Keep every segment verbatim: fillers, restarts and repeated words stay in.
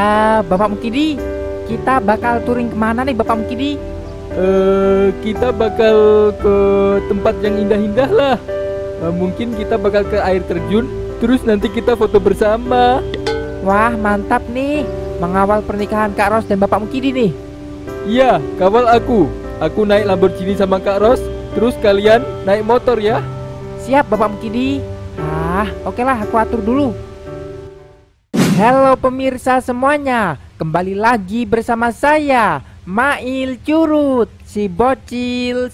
Ah, Bapak Mukidi, kita bakal touring kemana nih Bapak Mukidi? Eh, kita bakal ke tempat yang indah-indah lah. Eh, mungkin kita bakal ke air terjun, terus nanti kita foto bersama. Wah, mantap nih, mengawal pernikahan Kak Ros dan Bapak Mukidi nih. Iya, kawal aku. Aku naik Lamborghini sama Kak Ros, terus kalian naik motor ya. Siap Bapak Mukidi. Ah, oke lah, aku atur dulu. Halo pemirsa semuanya, kembali lagi bersama saya, Mail Curut, si bocil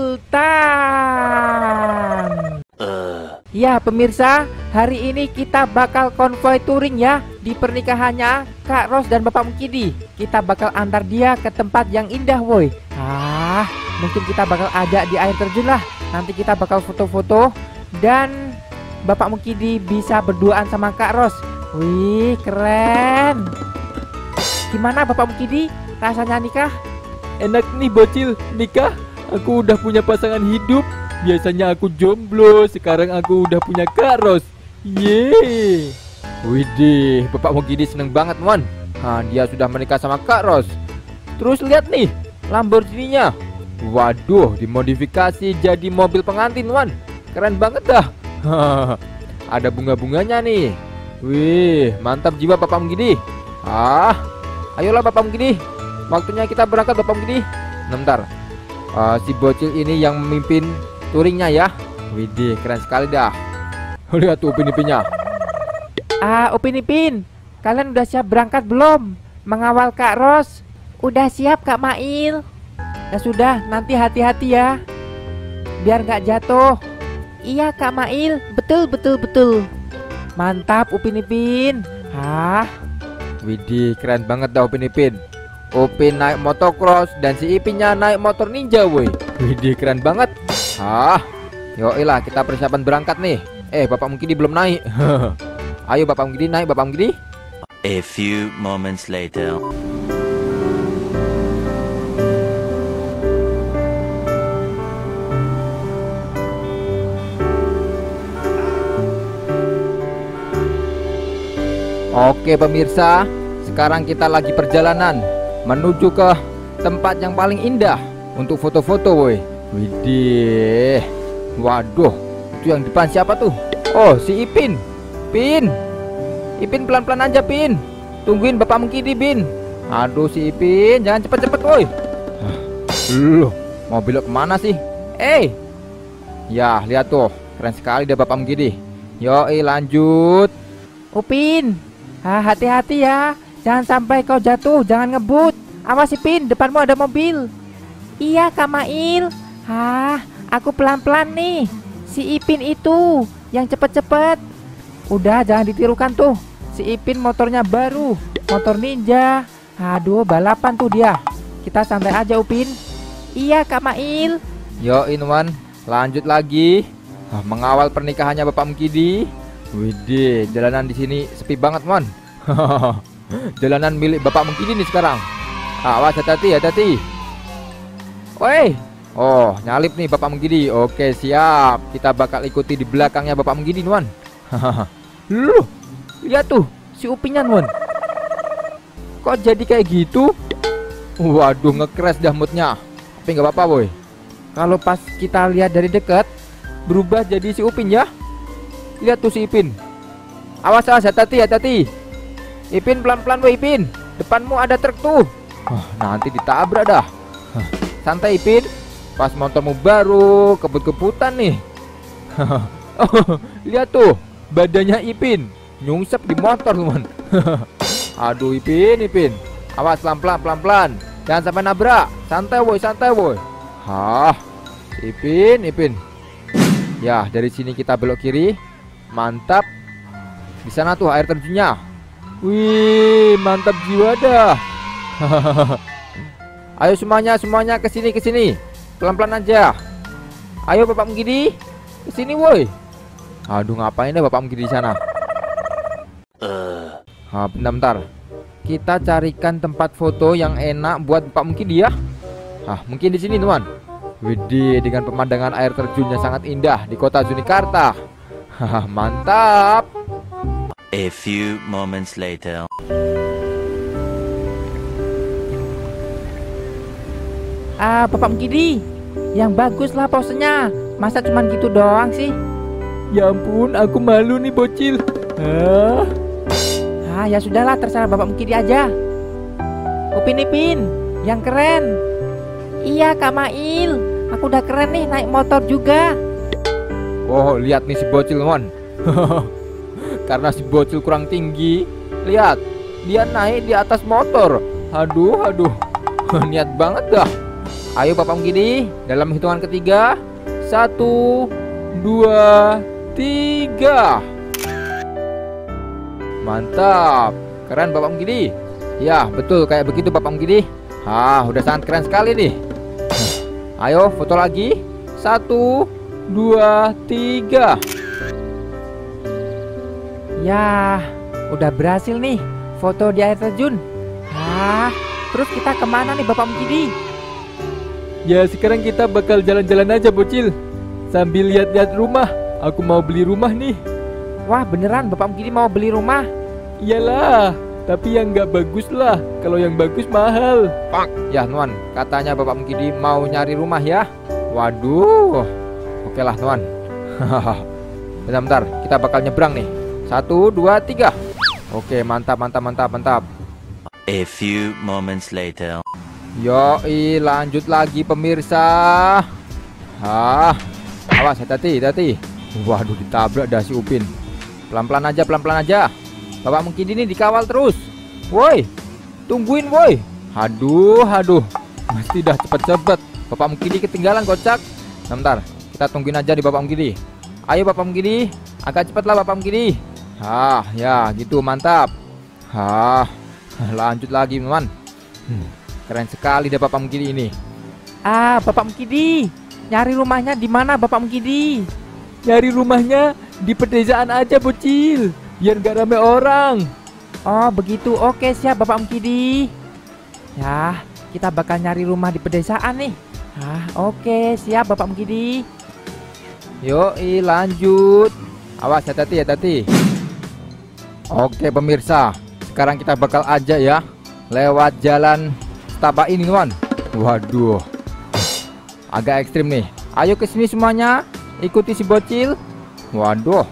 Sultan. uh. Ya pemirsa, hari ini kita bakal konvoy touring ya di pernikahannya Kak Ros dan Bapak Mukidi. Kita bakal antar dia ke tempat yang indah woi. Ah, mungkin kita bakal ajak di air terjun lah. Nanti kita bakal foto-foto dan Bapak Mukidi bisa berduaan sama Kak Ros. Wih, keren. Gimana Bapak Mukidi, rasanya nikah? Enak nih bocil, nikah. Aku udah punya pasangan hidup. Biasanya aku jomblo, sekarang aku udah punya Kak Ros. Yeay. Widih, Bapak Mukidi seneng banget mon. Nah, dia sudah menikah sama Kak Ros. Terus lihat nih, Lamborghini-nya. Waduh, dimodifikasi jadi mobil pengantin mon. Keren banget dah. Ada bunga-bunganya nih. Wih, mantap jiwa Bapak Mukidi. Ah, ayolah Bapak Mukidi, waktunya kita berangkat Bapak Mukidi. Bentar, uh, si bocil ini yang memimpin touringnya ya. Widih, keren sekali dah. Lihat tuh upin-ipinnya. Ah, Upin Ipin, kalian udah siap berangkat belum? Mengawal Kak Ros? Udah siap Kak Mail. Ya sudah, nanti hati-hati ya, biar nggak jatuh. Iya Kak Mail, betul betul betul. Mantap Upin Ipin. Hah? Widih, keren banget dah Upin Ipin. Upin naik motocross dan si Ipinnya naik motor ninja woi. Widih, keren banget. Hah? Yoilah, kita persiapan berangkat nih. Eh, Bapak Mukidi belum naik. Ayo Bapak Mukidi naik, Bapak Mukidi. A few moments later. Oke pemirsa, sekarang kita lagi perjalanan menuju ke tempat yang paling indah untuk foto-foto woi. Widih. Waduh, itu yang depan siapa tuh? Oh, si Ipin. Pin. Ipin pelan-pelan aja Pin. Tungguin Bapak Mukidi Bin. Aduh si Ipin, jangan cepet-cepet woi. Loh, mau belok kemana sih? Eh. Ya, lihat tuh, keren sekali deh Bapak Mukidi. Yoi, lanjut. Upin, ah, hati-hati ya, jangan sampai kau jatuh, jangan ngebut. Awas Ipin, depanmu ada mobil. Iya Kak Mail. Hah, aku pelan-pelan nih. Si Ipin itu yang cepet-cepet. Udah, jangan ditirukan tuh. Si Ipin motornya baru, motor ninja. Aduh, balapan tuh dia. Kita santai aja Upin. Iya Kak Mail. Yo Inwan, lanjut lagi. Ah, mengawal pernikahannya Bapak Mukidi. Widih, jalanan di sini sepi banget mon. Jalanan milik Bapak Mukidi nih sekarang. Awas, hati-hati, hati-hati. Woi. Oh, nyalip nih Bapak Mukidi. Oke, siap. Kita bakal ikuti di belakangnya Bapak Mukidi Nuan. Loh, lihat tuh si Upinnya Nuan. Kok jadi kayak gitu? Waduh, nge-crash dah moodnya. Tapi nggak apa-apa boy. Kalau pas kita lihat dari dekat, berubah jadi si Upin ya. Lihat tuh si Ipin. Awas, awas, hati-hati, hati-hati. Ipin pelan-pelan woi Ipin. Depanmu ada truk tuh. Oh, nanti ditabrak dah. Santai Ipin. Pas motormu baru kebut-kebutan nih. Oh, lihat tuh badannya Ipin nyungsep di motor teman. Aduh Ipin, Ipin. Awas, pelan-pelan, pelan-pelan. Jangan sampai nabrak. Santai woi, santai woi. Hah, Ipin, Ipin. Ya, dari sini kita belok kiri. Mantap. Di sana tuh air terjunnya. Wih, mantap jiwa dah. Ayo semuanya, semuanya ke sini, ke sini. Pelan-pelan aja. Ayo Bapak Mukidi, ke sini woi. Aduh, ngapain deh Bapak Mukidi di sana? Uh. Ah, bentar-bentar. Kita carikan tempat foto yang enak buat Bapak Mukidi ya. Ah, mungkin di sini, teman. Widih, dengan pemandangan air terjun yang sangat indah di kota Junikarta. Haha, mantap. A few moments later. Ah, Bapak Mukidi, yang bagus lah posenya. Masa cuman gitu doang sih? Ya ampun, aku malu nih bocil. Ah. Ah, ya sudahlah, terserah Bapak Mukidi aja. Upin Ipin, yang keren. Iya Kak Mail, aku udah keren nih naik motor juga. Oh, lihat nih si bocil, Mon. Karena si bocil kurang tinggi, lihat, dia naik di atas motor. Aduh, aduh. Niat banget dah. Ayo Bapak Mukidi, dalam hitungan ketiga. Satu, dua, tiga. Mantap. Keren Bapak Mukidi. Ya, betul kayak begitu Bapak Mukidi. Ah, udah sangat keren sekali nih. Ayo foto lagi. Satu, dua, tiga. Ya, udah berhasil nih foto di air terjun. Ah, terus kita kemana nih Bapak Mukidi? Ya, sekarang kita bakal jalan-jalan aja bocil. Sambil lihat-lihat rumah. Aku mau beli rumah nih. Wah, beneran Bapak Mukidi mau beli rumah? Iyalah, tapi yang nggak bagus lah. Kalau yang bagus mahal. Pak, ya Nuan, katanya Bapak Mukidi mau nyari rumah ya. Waduh. Oke lah Nuan. Bentar-bentar, kita bakal nyebrang nih. Satu, dua, tiga. Oke, mantap, mantap, mantap, mantap. A few moments later. Yoi, lanjut lagi pemirsa. Hah, awas, hati-hati, hati-hati. Waduh, ditabrak dah si Upin. Pelan-pelan aja, pelan-pelan aja. Bapak Mukidi ini dikawal terus. Woi, tungguin woi. Aduh, aduh. Mesti dah cepet-cepet. Bapak Mukidi ketinggalan kocak. Sebentar, kita tungguin aja di Bapak Mukidi. Ayo Bapak Mukidi, agak cepet lah Bapak Mukidi. Hah, ya gitu, mantap. Hah, lanjut lagi teman. Hmm, keren sekali deh Bapak Mukidi ini. Ah, Bapak Mukidi, nyari rumahnya di mana Bapak Mukidi? Nyari rumahnya di pedesaan aja bocil, biar gak rame orang. Oh begitu, oke siap Bapak Mukidi. Ya, kita bakal nyari rumah di pedesaan nih. Ah, oke siap Bapak Mukidi. Yoi, lanjut. Awas, hati-hati, hati-hati. Oke pemirsa, sekarang kita bakal aja ya lewat jalan setapak ini Wan. Waduh, agak ekstrim nih. Ayo ke sini semuanya, ikuti si bocil. Waduh.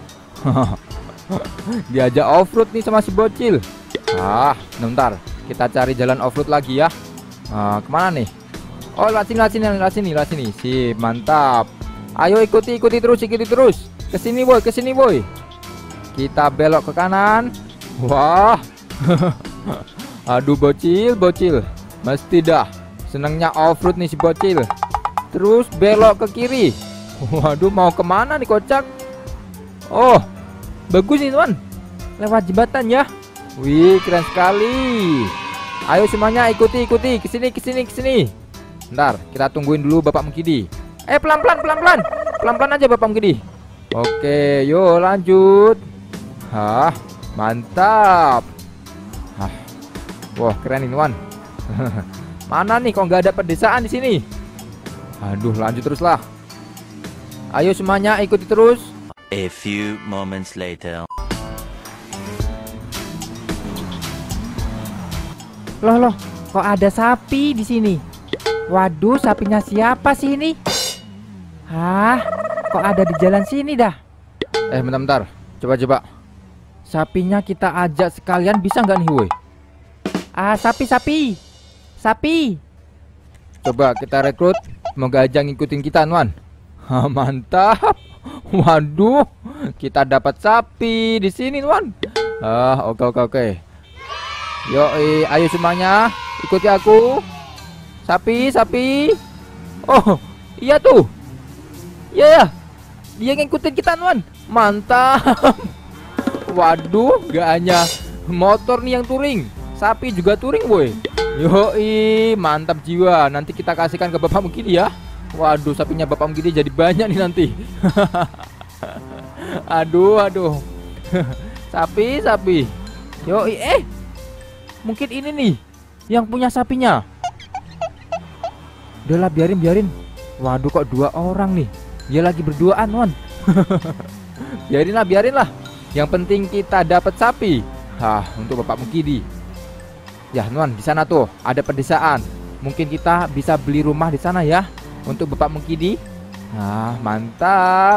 Diajak off-road nih sama si bocil. Ah, bentar, kita cari jalan off-road lagi ya. Ah, kemana nih? Oh, lewat sini, lewat sini, lewat sini, lewat sini. Sip, mantap. Ayo ikuti, ikuti terus, ikuti terus. Kesini boy, kesini boy. Kita belok ke kanan. Wah. Aduh bocil, bocil. Mesti dah senangnya off-road nih si bocil. Terus belok ke kiri. Waduh, mau kemana nih kocak? Oh, bagus nih teman. Lewat jembatan ya. Wih, keren sekali. Ayo semuanya ikuti, ikuti. Kesini, kesini, kesini. Bentar, kita tungguin dulu Bapak Mukidi. Eh, pelan-pelan, pelan-pelan. Pelan-pelan aja Bapak Mukidi. Oke, yuk lanjut. Hah, mantap. Hah. Wah, keren ini, Wan. Mana nih kok nggak ada pedesaan di sini? Aduh, lanjut terus lah. Ayo semuanya ikuti terus. A few moments later. Loh loh, kok ada sapi di sini? Waduh, sapinya siapa sih ini? Hah, kok ada di jalan sini dah? Eh, bentar-bentar. Coba-coba. Sapinya kita ajak sekalian, bisa nggak nih, woi? Ah, sapi, sapi. Sapi. Coba kita rekrut. Semoga aja ngikutin kita, Nuan. Ha, mantap. Waduh, kita dapat sapi di sini, Nuan. Ah, oke oke oke. Yoi, ayo semuanya, ikuti aku. Sapi, sapi. Oh, iya tuh. Iya ya. Dia ngikutin kita, Nuan. Mantap. Waduh, gak hanya motor nih yang touring, sapi juga touring, boy. Yoi, mantap jiwa. Nanti kita kasihkan ke Bapak Mukidi ya. Waduh, sapinya Bapak Mukidi jadi banyak nih nanti. Aduh, aduh. Sapi, sapi. Yoi, eh. Mungkin ini nih yang punya sapinya. Udahlah, biarin, biarin. Waduh, kok dua orang nih. Dia lagi berduaan, Wan. Biarin lah, biarin lah. Yang penting kita dapat sapi. Hah, untuk Bapak Mukidi. Ya, Nuan, di sana tuh ada pedesaan. mungkin kita bisa beli rumah di sana ya untuk Bapak Mukidi. Nah, mantap.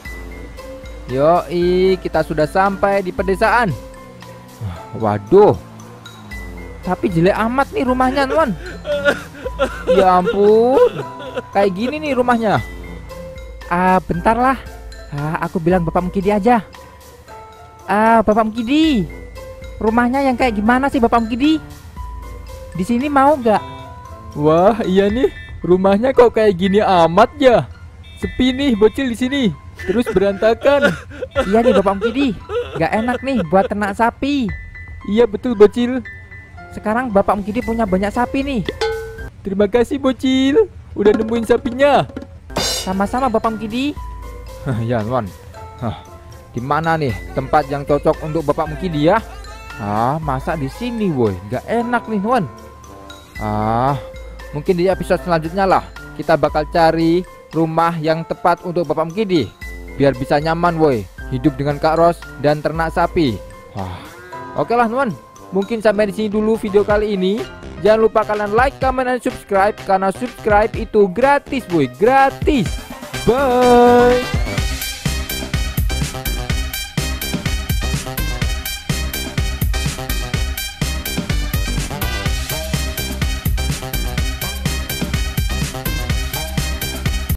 Yoi, kita sudah sampai di pedesaan. Waduh, tapi jelek amat nih rumahnya, Nuan. Ya ampun, kayak gini nih rumahnya. Ah, bentar lah. Ah, aku bilang Bapak Mukidi aja. Ah, Bapak Mukidi, rumahnya yang kayak gimana sih Bapak Mukidi? Di sini mau nggak? Wah, iya nih, rumahnya kok kayak gini amat ya. Sepi nih bocil di sini, terus berantakan. Iya nih Bapak Mukidi, nggak enak nih buat ternak sapi. Iya betul bocil. Sekarang Bapak Mukidi punya banyak sapi nih. Terima kasih bocil, udah nemuin sapinya. Sama-sama Bapak Mukidi. Ya Nuan, di mana nih tempat yang cocok untuk Bapak Mukidi ya? Ah, masa di sini woi, nggak enak nih Nuan. Ah, mungkin di episode selanjutnya lah kita bakal cari rumah yang tepat untuk Bapak Mukidi, biar bisa nyaman woi, hidup dengan Kak Ros dan ternak sapi. Wah, oke lah Nuan, mungkin sampai di sini dulu video kali ini. Jangan lupa kalian like, comment, dan subscribe, karena subscribe itu gratis boy, gratis. Bye.